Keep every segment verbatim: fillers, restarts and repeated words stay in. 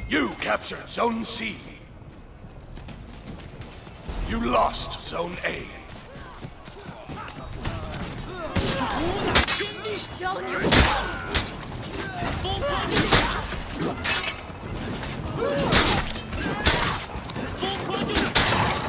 You captured Zone C. You lost Zone A. 无乃天地，教你疯狂之力量，疯狂之力量。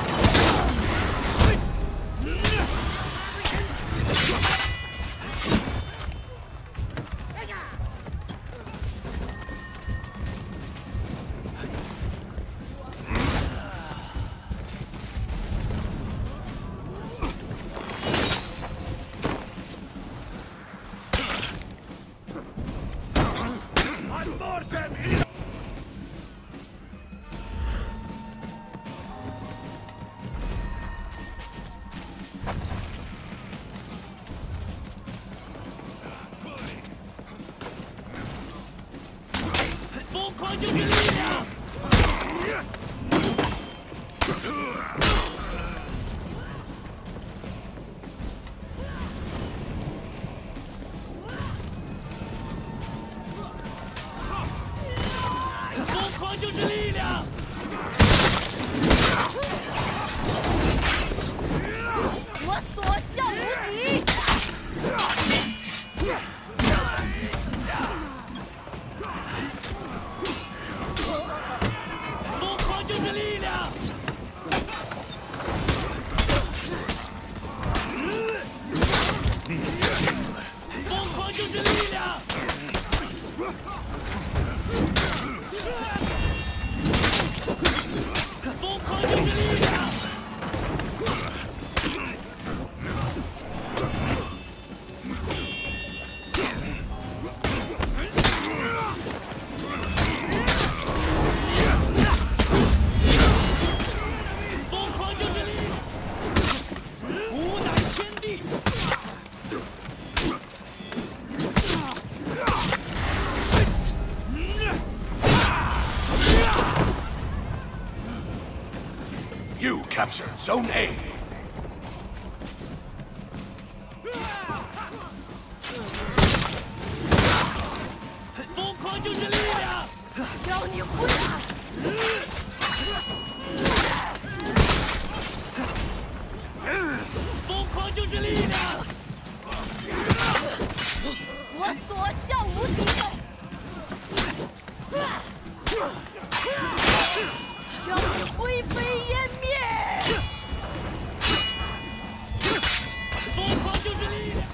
疯狂就是力量。疯狂就是力量。我所向无敌。 就是力量！疯狂就是力量！疯狂就是力量！ You captured Zone A. 疯狂就是力量，要你不打。疯狂就是力量，我所向无敌。要你灰飞烟灭。 疯狂就是力量。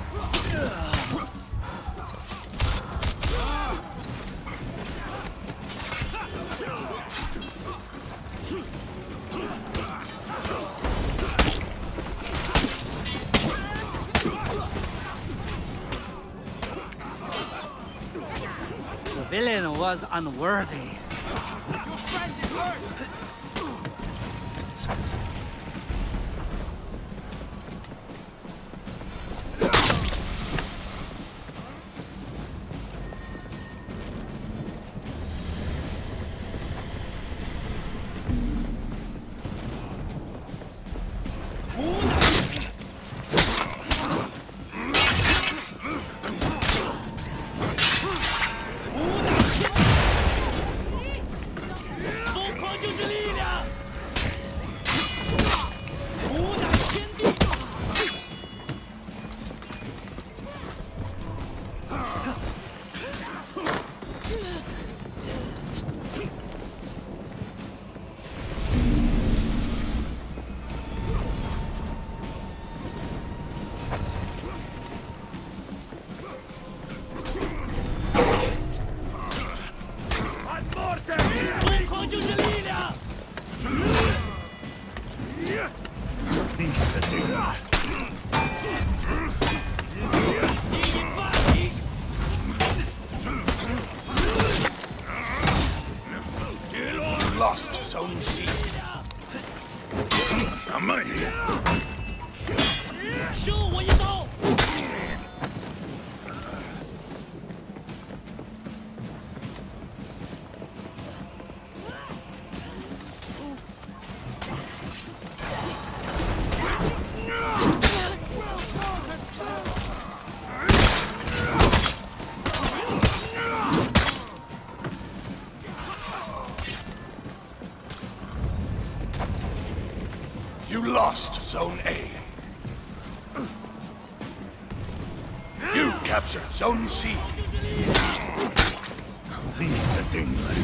The villain was unworthy. Your friend is hurt. 疯狂就是力量。 你是这个。 一言发起。 跌落 ，lost Zone C。阿妹， 收我一刀。 captured Zone C. Lisa Dingley.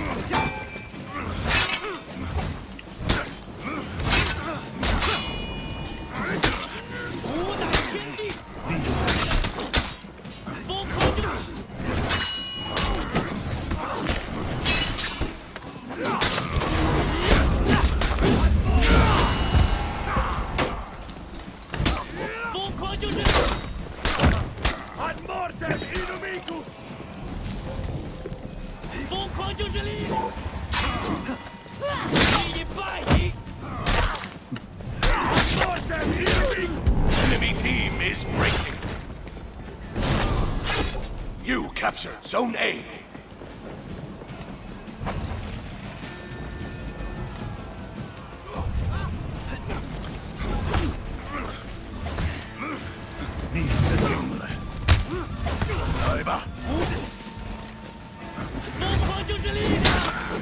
Ad mortem inimicus! 疯狂就是力量！一言败矣！ Mortem enemy! Enemy team is breaking. You captured Zone A. Lisa Dingley. Over. 疯狂就是力量！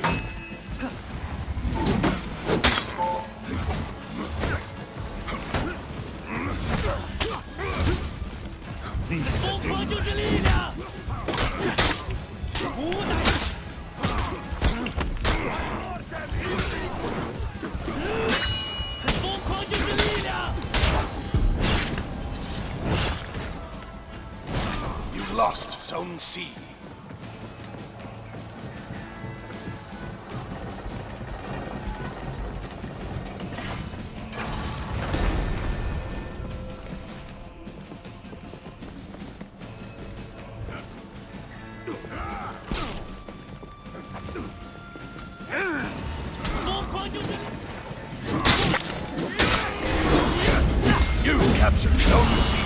Lisa 疯狂 Dingley. 就是力量！无奈。疯狂就是力量！ You lost Zone C. You captured Zone C.